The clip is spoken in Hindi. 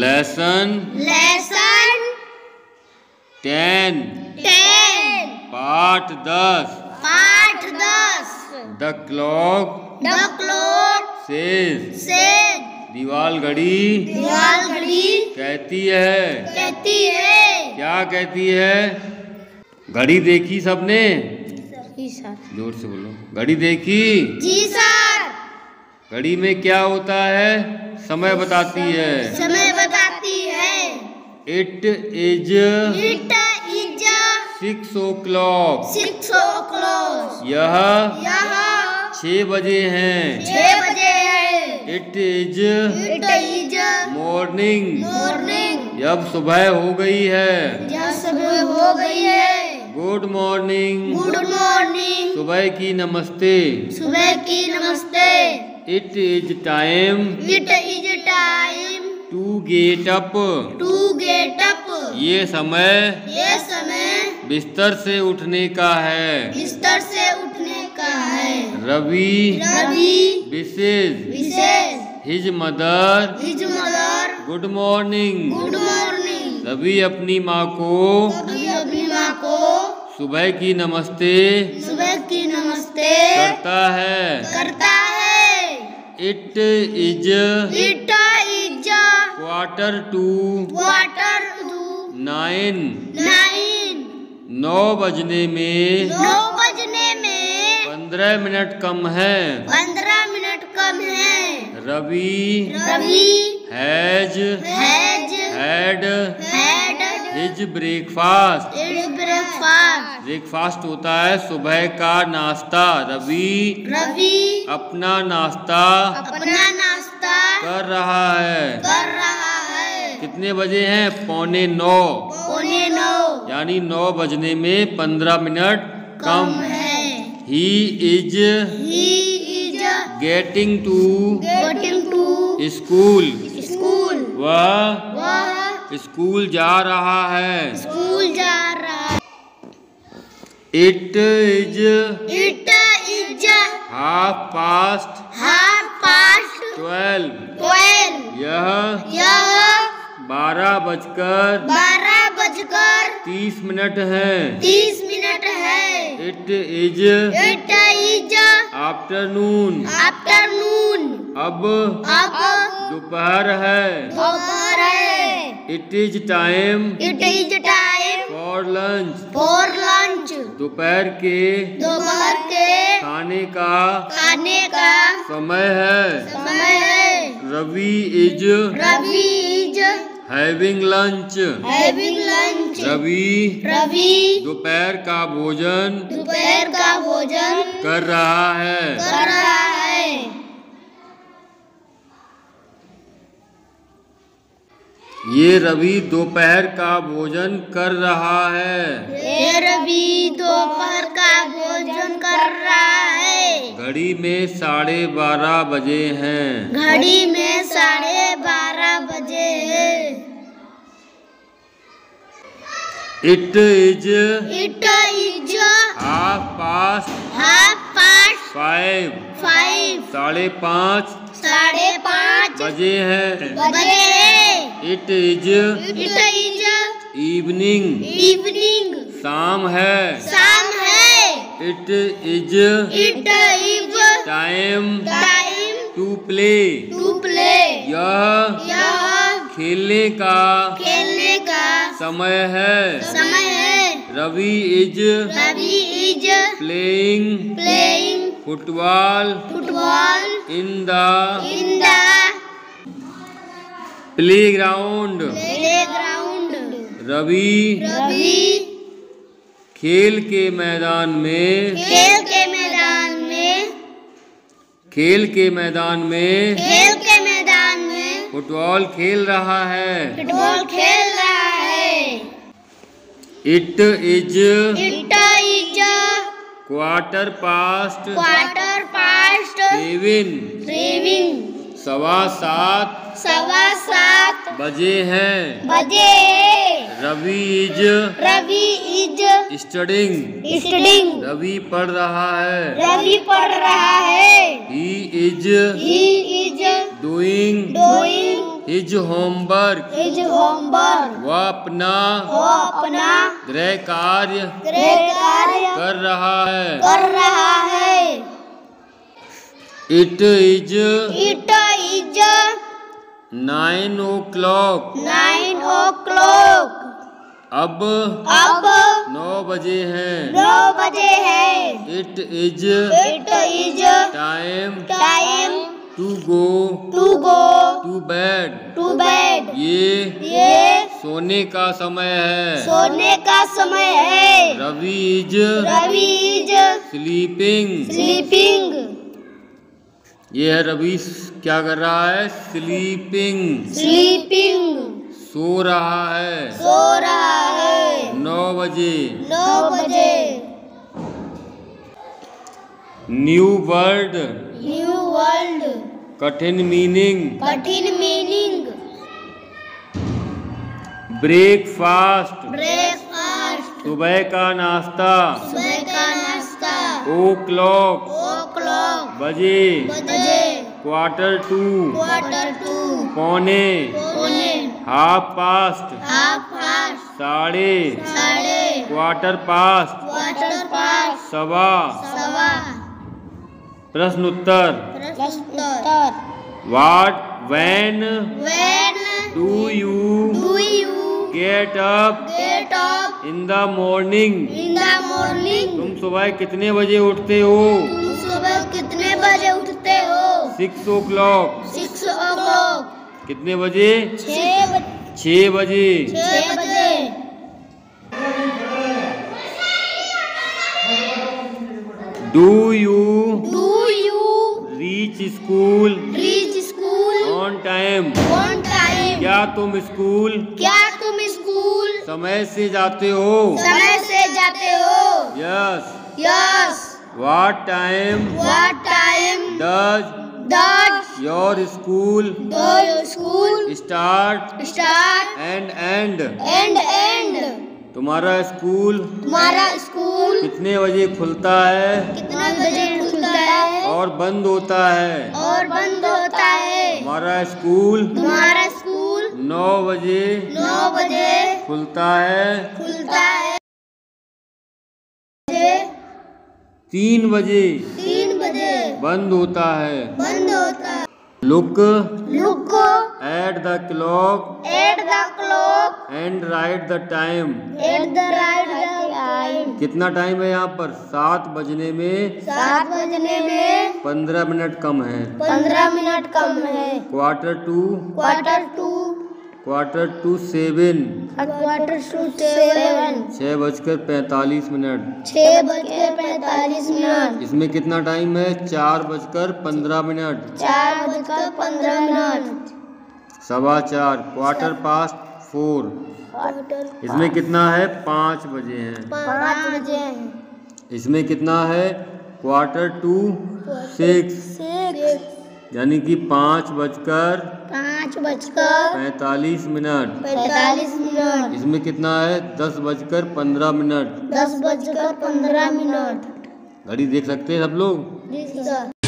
लेसन 10 पाठ 10 द क्लॉक सेज दीवाल घड़ी कहती है क्या कहती है? घड़ी देखी सबने? जोर से बोलो। घड़ी देखी? जी सर। घड़ी में क्या होता है? समय बताती है। It is 6 o'clock। यह 6 बजे हैं। It is morning। अब सुबह हो गई है। Good morning. सुबह की नमस्ते। It is time to get up। ये समय बिस्तर से उठने का है। Ravi wishes his mother good morning. Ravi अपनी माँ को सुबह की नमस्ते करता है। It is 8:45 9 बजने में 15 मिनट कम है। Ravi has had his breakfast. Breakfast होता है सुबह का नाश्ता। रवि अपना नाश्ता कर रहा है। कितने बजे हैं? 8:45 यानी 9 बजने में 15 मिनट कम है। He is getting to school। वह स्कूल जा रहा है। It is 12:30 यह 12:30 है। It is afternoon अब दोपहर है। It is time for lunch दोपहर के खाने का समय है। Ravi is having lunch Ravi दोपहर का भोजन कर रहा है। ये रवि दोपहर का भोजन कर रहा है। घड़ी में 12:30 बजे हैं। It is 5:30 5:30 बजे हैं। It is evening शाम है। It is time to play यह खेलने का समय है। Ravi is playing football in the playground Ravi खेल के मैदान में फुटबॉल खेल रहा है। It is 7:15 7:15 बजे हैं। रवि is studying रवि पढ़ रहा है। He is doing his homework वह अपना गृह कार्य कर रहा है। इट इज 9 o'clock अब 9 बजे हैं। It is time to go to bed ये सोने का समय है। रवि इज स्लीपिंग ये है रवि क्या कर रहा है? स्लीपिंग सो रहा है। 9 बजे न्यू वर्ड कठिन मीनिंग ब्रेकफास्ट सुबह का नाश्ता। o'clock बजे। क्वार्टर टू पौने। हाफ पास्ट साढ़े। क्वार्टर पास्ट सवा। प्रश्न उत्तर what when do you get up in the morning तुम सुबह कितने बजे उठते हो? 6 o'clock कितने बजे? 6 बजे। Do you reach school on time क्या तुम स्कूल समय से जाते हो? Yes. What time does your school start and तुम्हारा स्कूल कितने बजे खुलता है और बंद होता है? हमारा स्कूल 9 बजे खुलता है 3 बजे बंद होता है। Look at the clock and write the time कितना टाइम है यहाँ पर? 7 बजने में 15 मिनट कम है। क्वार्टर टू 7 6:45 इसमें कितना टाइम है? 4:15 4:15 क्वार्टर पास्ट 4 इसमें कितना है? 5 बजे हैं। इसमें कितना है? क्वार्टर टू 6 यानी कि 5:45 इसमें कितना है? 10:15 घड़ी देख सकते हैं सब लोग।